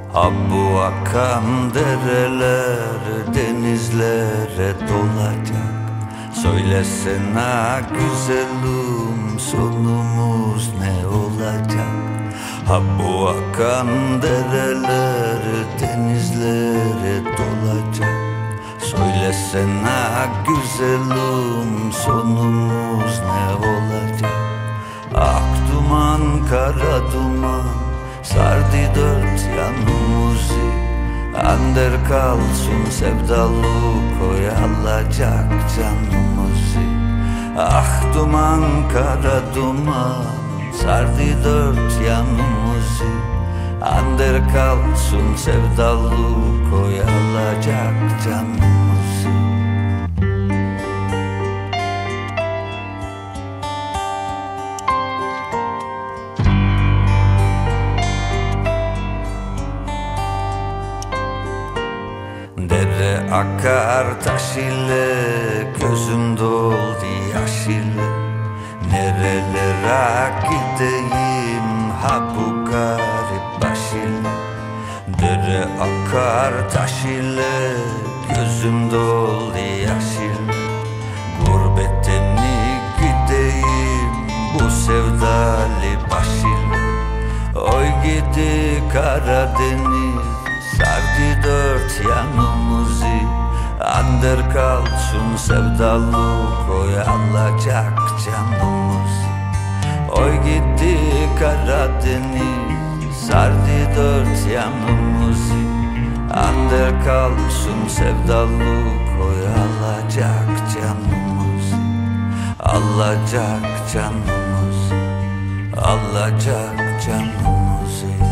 Ha bu akan dereler denizlere dolacak. Söylesene güzelim, sonumuz ne olacak? Ha bu akan dereler denizlere dolacak. Söylesene güzelim, sonumuz ne olacak? Ak duman, kara duman sardı dört yanımızı. Ander kalsın sevdalık oyalacak canımızı. Ah duman, kara duman sardı dört yanımızı. Ander kalsın sevdalık oyalacak canımızı. Dere akar taş ile, gözüm doldu yaş ile. Nerelere gideyim ha bu garip baş ile. Dere akar taş ile, gözüm doldu yaş ile. Gurbete mi gideyim bu sevdalı baş ile. Oy gidi Karadeniz sardı dört yanımızı. Ander kalsın sevdalık oyalacak canımızı. Oy gitti Karadeniz sardı dört yanımızı. Ander kalsın sevdalık oyalacak canımızı. Alacak canımızı, alacak canımızı.